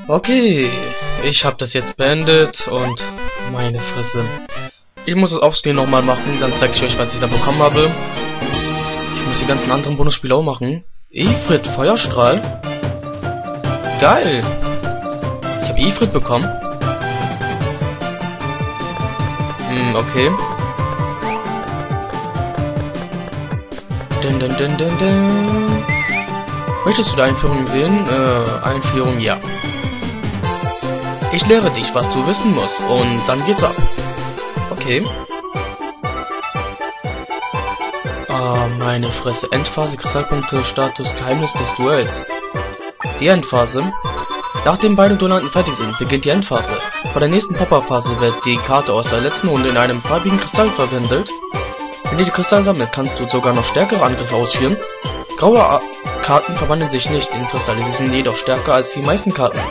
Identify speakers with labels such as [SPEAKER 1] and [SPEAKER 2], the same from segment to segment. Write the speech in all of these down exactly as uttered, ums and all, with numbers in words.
[SPEAKER 1] Okay, ich habe das jetzt beendet und meine Fresse. Ich muss es offscreen nochmal machen, dann zeige ich euch, was ich da bekommen habe. Ich muss die ganzen anderen Bonusspiele auch machen. Ifrit, Feuerstrahl. Geil. Ich habe Ifrit bekommen. Hm, okay. Dun, dun, dun, dun, dun. Möchtest du die Einführung sehen? Äh, Einführung, ja. Ich lehre dich, was du wissen musst, und dann geht's ab. Okay. Ah, meine Fresse. Endphase, Kristallpunkte, Status, Geheimnis des Duells. Die Endphase. Nachdem beide Duellanten fertig sind, beginnt die Endphase. Vor der nächsten Pop-Up-Phase wird die Karte aus der letzten Runde in einem farbigen Kristall verwandelt. Wenn du die Kristall sammelst, kannst du sogar noch stärkere Angriffe ausführen. Graue A Karten verwandeln sich nicht in Kristalle, sie sind jedoch stärker als die meisten Karten.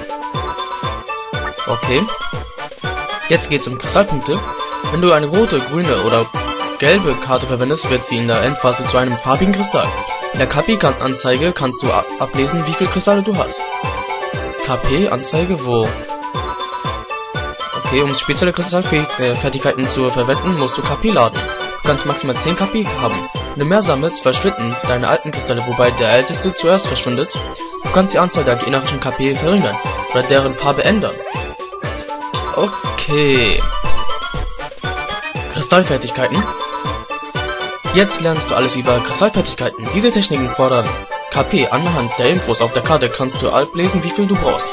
[SPEAKER 1] Okay. Jetzt geht's um Kristallpunkte. Wenn du eine rote, grüne oder gelbe Karte verwendest, wird sie in der Endphase zu einem farbigen Kristall. In der K P-Anzeige kannst du ablesen, wie viele Kristalle du hast. K P-Anzeige wo? Okay, um spezielle Kristallfertigkeiten zu verwenden, musst du K P laden. Du kannst maximal zehn K P haben. Wenn du mehr sammelst, verschwinden deine alten Kristalle, wobei der älteste zuerst verschwindet. Du kannst die Anzahl der gegnerischen K P verringern oder deren Farbe ändern. Okay. Kristallfertigkeiten. Jetzt lernst du alles über Kristallfertigkeiten. Diese Techniken fordern K P. Anhand der Infos auf der Karte kannst du ablesen, wie viel du brauchst.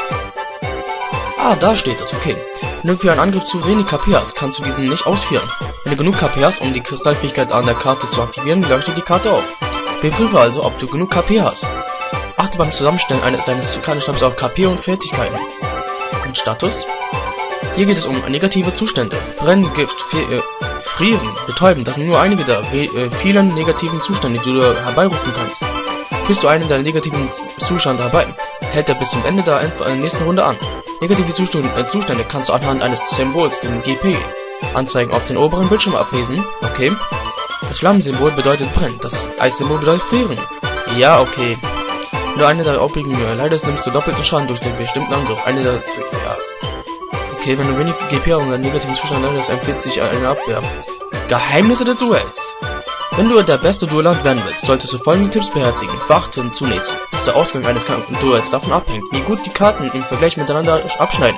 [SPEAKER 1] Ah, da steht es, okay. Wenn du für einen Angriff zu wenig K P hast, kannst du diesen nicht ausführen. Wenn du genug K P hast, um die Kristallfähigkeit an der Karte zu aktivieren, leuchtet die Karte auf. Überprüfe also, ob du genug K P hast. Achte beim Zusammenstellen eines deines Kartenstabs auf K P und Fertigkeiten. Und Status? Hier geht es um negative Zustände. Brennen, Gift, äh, Frieren, Betäuben, das sind nur einige der äh, vielen negativen Zustände, die du herbeirufen kannst. Führst du einen deiner negativen Zustände herbei, hält er bis zum Ende der äh, nächsten Runde an. Negative Zustände, äh, Zustände kannst du anhand eines Symbols, den G P, Anzeigen auf den oberen Bildschirm ablesen. Okay. Das Flammensymbol bedeutet brennen, das Eissymbol bedeutet frieren. Ja, okay. Wenn du eine der obigen äh, leidest, nimmst du doppelten Schaden durch den bestimmten Angriff. Eine der... ja. Okay, wenn du wenig G P und einen negativen Zustand leidest, empfiehlt sich eine Abwehr. Geheimnisse des Duells. Wenn du der beste Duellant werden willst, solltest du folgende Tipps beherzigen. Beachten zunächst, dass der Ausgang eines Duells davon abhängt, wie gut die Karten im Vergleich miteinander abschneiden.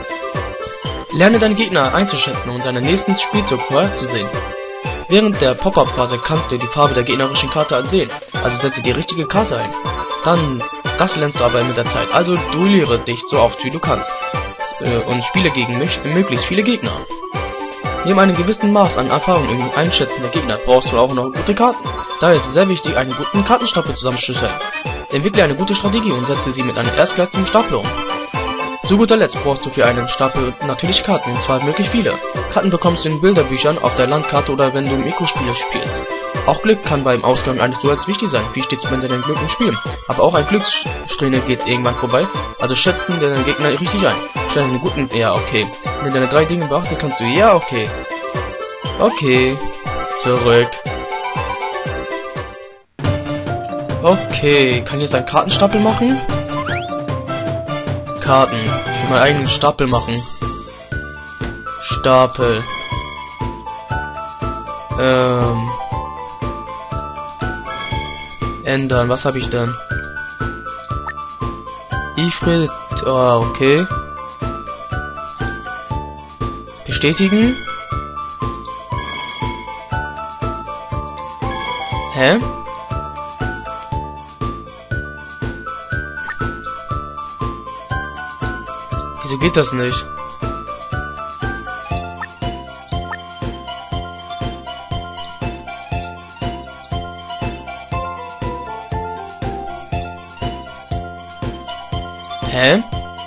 [SPEAKER 1] Lerne deinen Gegner einzuschätzen und seinen nächsten Spielzug vorherzusehen. Während der Pop-Up-Phase kannst du die Farbe der gegnerischen Karte sehen, also setze die richtige Karte ein. Dann, das lernst du aber mit der Zeit, also duelliere dich so oft wie du kannst äh, und spiele gegen mich, möglichst viele Gegner. Neben einem gewissen Maß an Erfahrung im Einschätzen der Gegner brauchst du auch noch gute Karten. Daher ist es sehr wichtig, einen guten Kartenstapel zusammenzustellen. Entwickle eine gute Strategie und setze sie mit einer erstklassigen Stapel um. Zu guter Letzt brauchst du für einen Stapel natürlich Karten, und zwar möglich viele. Karten bekommst du in Bilderbüchern, auf der Landkarte oder wenn du Mikrospiele spielst. Auch Glück kann beim Ausgang eines Duells wichtig sein, wie stets bei deinem Glück im Spiel. Aber auch ein Glückssträhne geht irgendwann vorbei, also schätzen deinen Gegner richtig ein. Stell einen guten... ja, okay. Wenn du deine drei Dinge beachtest, kannst du... ja, okay. Okay. Zurück. Okay, kann ich jetzt einen Kartenstapel machen? Karten. Ich will meinen eigenen Stapel machen. Stapel. Ähm. Ändern. Was habe ich denn? Ifrit. Ah, okay. Bestätigen. Hä? Wieso geht das nicht? Hä?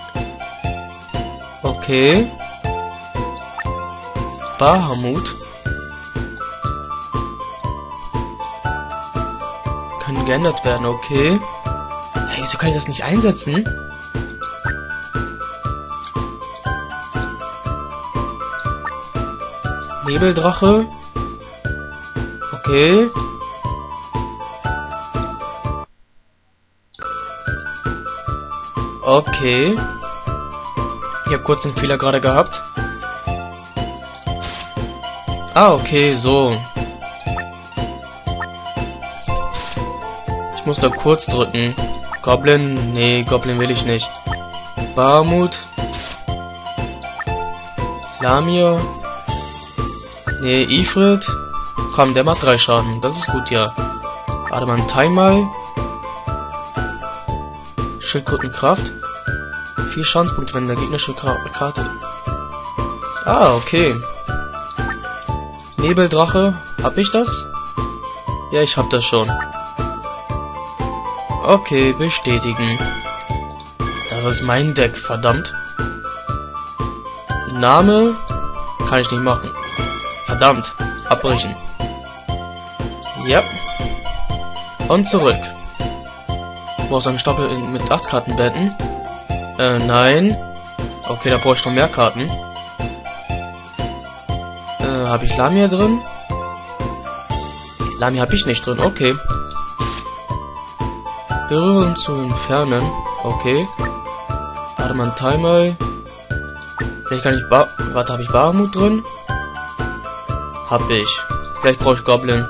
[SPEAKER 1] Okay. Bahamut. Kann geändert werden, okay. Hey, wieso kann ich das nicht einsetzen? Nebeldrache. Okay. Okay. Ich habe kurz einen Fehler gerade gehabt. Ah, okay, so. Ich muss da kurz drücken. Goblin? Nee, Goblin will ich nicht. Bahamut. Lamia. Nee, Ifrit. Komm, der macht drei Schaden. Das ist gut, ja. Adaman Taimai. Schildkrötenkraft. Vier Schadenspunkte, wenn der gegnerische Karte. Ah, okay. Nebeldrache. Hab ich das? Ja, ich hab das schon. Okay, bestätigen. Das ist mein Deck, verdammt. Name kann ich nicht machen. Verdammt. Abbrechen. Ja. Und zurück. Du brauchst einen Stapel in, mit acht Karten beenden. Äh, nein. Okay, da brauche ich noch mehr Karten. Äh, habe ich Lamia drin? Lamia habe ich nicht drin, okay. Berühren zu entfernen. Okay. Warte mal, ein Timer. Vielleicht kann ich ba... Warte, habe ich Bahamut drin? Hab ich. Vielleicht brauche ich Goblin.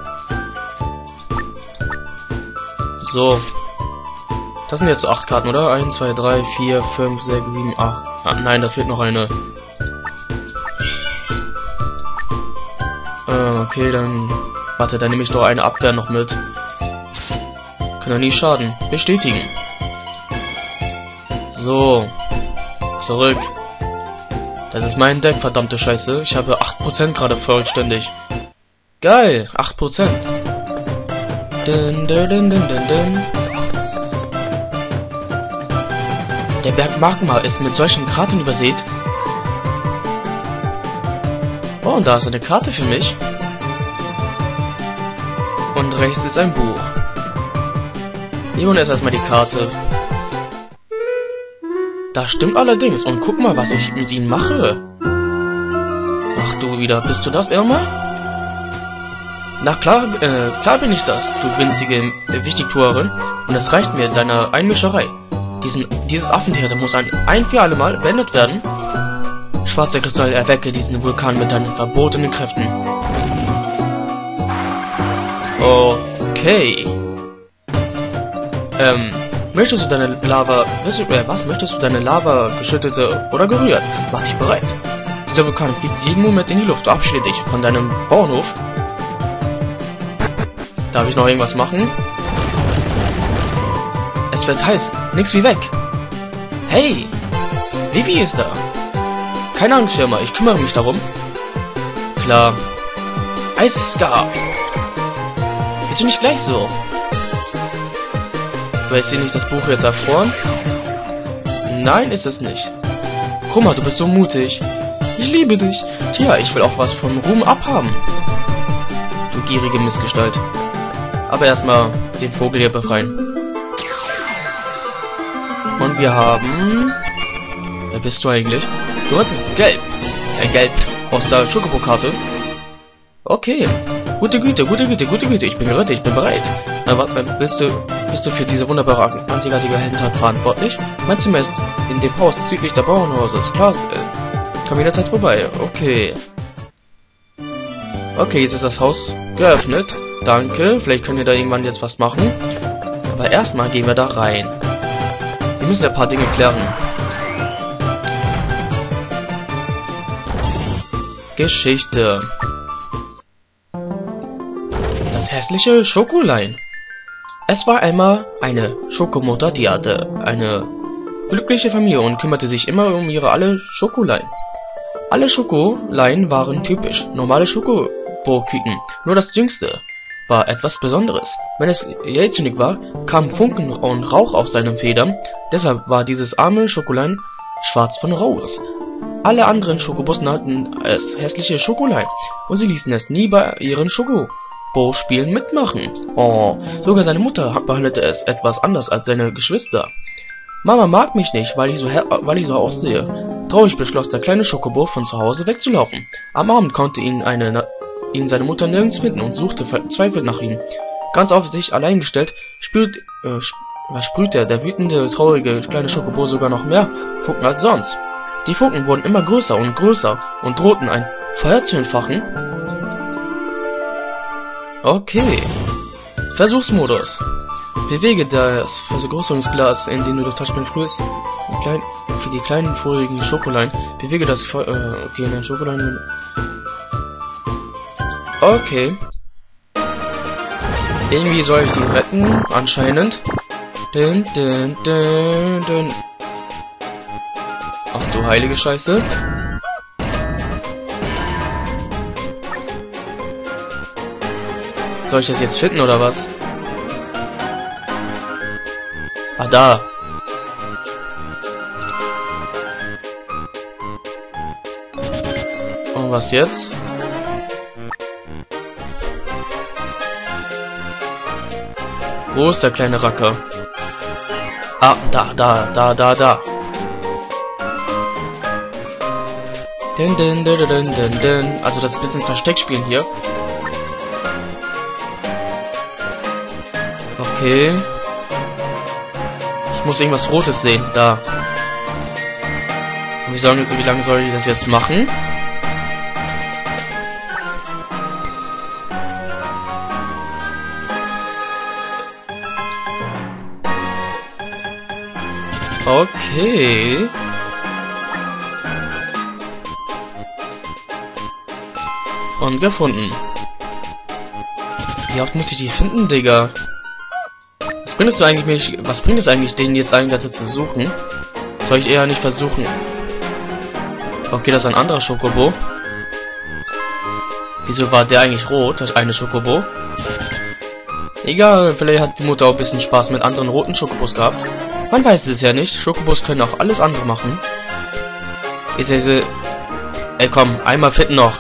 [SPEAKER 1] So. Das sind jetzt acht Karten, oder? eins, zwei, drei, vier, fünf, sechs, sieben, acht. Ah, nein, da fehlt noch eine. Äh, okay, dann... Warte, dann nehme ich doch eine Abwehr noch mit. Kann ja nie schaden. Bestätigen. So. Zurück. Das ist mein Deck, verdammte Scheiße. Ich habe acht Prozent gerade vollständig. Geil, acht Prozent. Dun, dun, dun, dun, dun, dun. Der Berg Magma ist mit solchen Karten übersät. Oh, und da ist eine Karte für mich. Und rechts ist ein Buch. Nehmen wir erstmal die Karte. Das stimmt allerdings. Und guck mal, was ich mit ihnen mache. Ach du wieder, bist du das, Irma? Na klar, äh, klar bin ich das, du winzige äh, Wichtigtuerin. Und es reicht mir, deine Einmischerei. Diesen, dieses Affentheater muss ein, ein für alle Mal beendet werden. Schwarzer Kristall, erwecke diesen Vulkan mit deinen verbotenen Kräften. Okay. Ähm, möchtest du deine Lava... Willst du, äh, was? Möchtest du deine Lava geschüttete oder gerührt? Mach dich bereit. Dieser Vulkan fliegt jeden Moment in die Luft. Verabschiede dich von deinem Bauernhof. Darf ich noch irgendwas machen? Es wird heiß. Nix wie weg. Hey! Vivi ist da. Keine Angst, Schirmer. Ich kümmere mich darum. Klar. Eisgar. Bist du nicht gleich so? Weiß sie nicht das Buch jetzt erfroren? Nein, ist es nicht. Krummer, du bist so mutig. Ich liebe dich. Tja, ich will auch was vom Ruhm abhaben. Du gierige Missgestalt. Aber erstmal den Vogel hier befreien. Und wir haben... Wer bist du eigentlich? Du hattest Gelb. Ein Gelb aus der Schokobo-Karte. Okay. Gute Güte, gute Güte, gute Güte. Ich bin gerettet, ich bin bereit. Na, was, willst du... Bist du für diese wunderbare, einzigartige Heldentat verantwortlich? Mein Zimmer ist in dem Haus südlich der Bauernhauses. Klar, äh, kam jederzeit vorbei. Okay. Okay, jetzt ist das Haus geöffnet. Danke. Vielleicht können wir da irgendwann jetzt was machen. Aber erstmal gehen wir da rein. Wir müssen ein paar Dinge klären. Geschichte. Das hässliche Schokolein. Es war einmal eine Schokomutter, die hatte eine glückliche Familie und kümmerte sich immer um ihre alle Schokolein. Alle Schokolein waren typisch, normale Schokoboküken, nur das jüngste war etwas Besonderes. Wenn es jähzornig war, kamen Funken und Rauch aus seinen Federn, deshalb war dieses arme Schokolein schwarz von Rauch. Alle anderen Schokobossen hatten es hässliche Schokolein und sie ließen es nie bei ihren Schokobo-Spielen mitmachen. Oh, sogar seine Mutter behandelte es etwas anders als seine Geschwister. Mama mag mich nicht, weil ich so, weil ich so aussehe. Traurig beschloss der kleine Schokobo von zu Hause wegzulaufen. Am Abend konnte ihn, eine, ihn seine Mutter nirgends finden und suchte verzweifelt nach ihm. Ganz auf sich allein gestellt, spürt, äh, sprühte der wütende, traurige kleine Schokobo sogar noch mehr Funken als sonst. Die Funken wurden immer größer und größer und drohten ein Feuer zu entfachen. Okay. Versuchsmodus. Bewege das Vergrößerungsglas, in dem du das Touchpad sprühst. Klein, für die kleinen vorigen Schokolein. Bewege das Feuer. Äh, okay, in den Schokolein. Okay. Irgendwie soll ich sie retten, anscheinend. Dun, dun, dun, dun. Ach du heilige Scheiße. Soll ich das jetzt finden oder was? Ah, da. Und was jetzt? Wo ist der kleine Racker? Ah, da, da, da, da, da. Dun, dun, dun, dun, dun, dun. Also das ist ein bisschen Versteckspielen hier. Okay. Ich muss irgendwas Rotes sehen. Da. Und wie, soll, wie lange soll ich das jetzt machen? Okay. Und gefunden. Wie oft muss ich die finden, Digga? Was bringt es eigentlich mich, was bringt es eigentlich, den jetzt eigentlich dazu zu suchen? Soll ich eher nicht versuchen? Okay, das ist ein anderer Schokobo. Wieso war der eigentlich rot, das eine Schokobo? Egal, vielleicht hat die Mutter auch ein bisschen Spaß mit anderen roten Schokobos gehabt. Man weiß es ja nicht. Schokobos können auch alles andere machen. Ist diese... Ey, komm, einmal finden noch.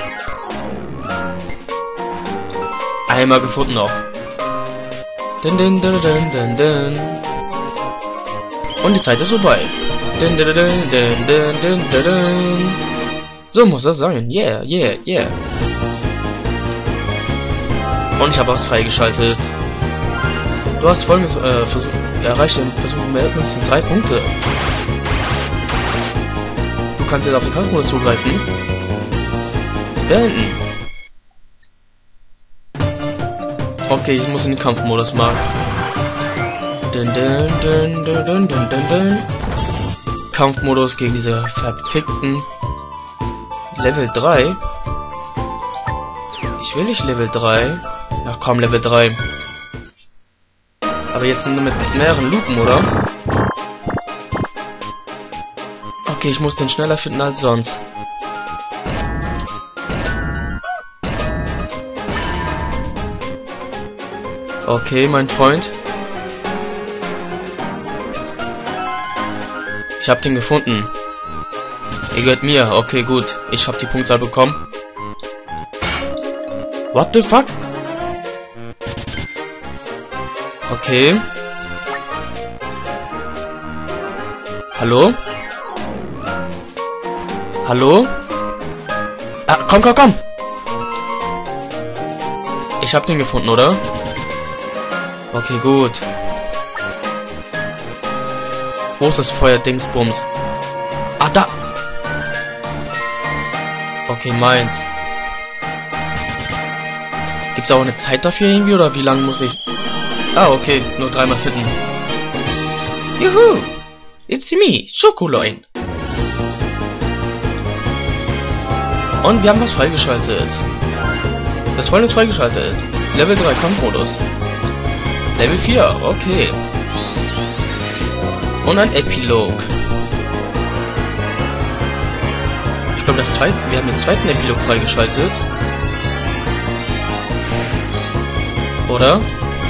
[SPEAKER 1] Einmal gefunden noch. Dun, dun, dun, dun, dun, dun. Und die Zeit ist vorbei. Dun, dun, dun, dun, dun, dun, dun, dun. So muss das sein. Yeah, yeah, yeah. Und ich habe was freigeschaltet. Du hast folgendes äh, Versuch, erreicht im Versuch mindestens drei Punkte. Du kannst jetzt auf den Kampfmodus zugreifen. Beenden. Okay, ich muss in den Kampfmodus machen. Dun, dun, dun, dun, dun, dun, dun, dun. Kampfmodus gegen diese verfickten Level drei. Ich will nicht Level drei. Ach komm, Level drei. Aber jetzt nur mit mehreren Lupen, oder? Okay, ich muss den schneller finden als sonst. Okay, mein Freund. Ich hab den gefunden. Ihr gehört mir. Okay, gut. Ich hab die Punktzahl bekommen. What the fuck? Okay. Hallo? Hallo? Ah, komm, komm, komm! Ich hab den gefunden, oder? Okay, gut. Wo ist das Feuer-Dingsbums? Ah, da! Okay, meins. Gibt's auch eine Zeit dafür irgendwie, oder wie lange muss ich... Ah, okay, nur dreimal finden. Juhu! It's me, Schokolein! Und wir haben was freigeschaltet. Das Feuer ist freigeschaltet. Level drei Kampfmodus. Level vier, okay. Und ein Epilog. Ich glaube, das zweite, wir haben den zweiten Epilog freigeschaltet. Oder?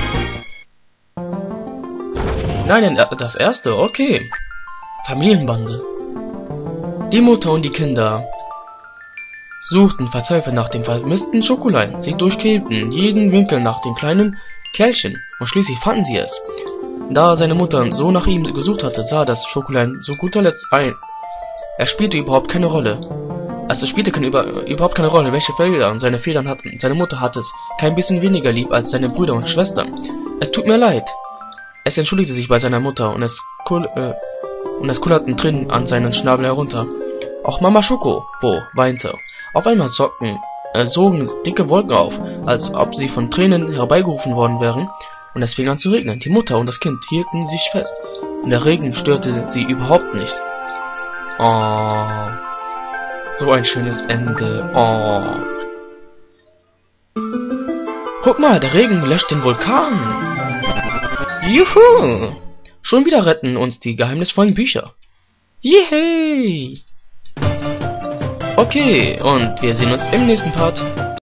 [SPEAKER 1] Nein, das erste, okay. Familienbande. Die Mutter und die Kinder suchten verzweifelt nach dem vermissten Schokolein. Sie durchkämten jeden Winkel nach dem kleinen Kerlchen und schließlich fanden sie es. Da seine Mutter so nach ihm gesucht hatte, sah das Schokolein zu guter Letzt ein. Er spielte überhaupt keine Rolle. Also spielte keine, über, überhaupt keine Rolle, welche Federn seine Federn hatten. Seine Mutter hatte es kein bisschen weniger lieb als seine Brüder und Schwestern. Es tut mir leid. Es entschuldigte sich bei seiner Mutter und es, äh, und es kullerten Tränen an seinen Schnabel herunter. Auch Mama Schokobo weinte. Auf einmal socken, äh, sogen dicke Wolken auf, als ob sie von Tränen herbeigerufen worden wären, und es fing an zu regnen. Die Mutter und das Kind hielten sich fest, und der Regen störte sie überhaupt nicht. Oh, so ein schönes Ende. Oh. Guck mal, der Regen löscht den Vulkan. Juhu! Schon wieder retten uns die geheimnisvollen Bücher. Yay! Okay, und wir sehen uns im nächsten Part.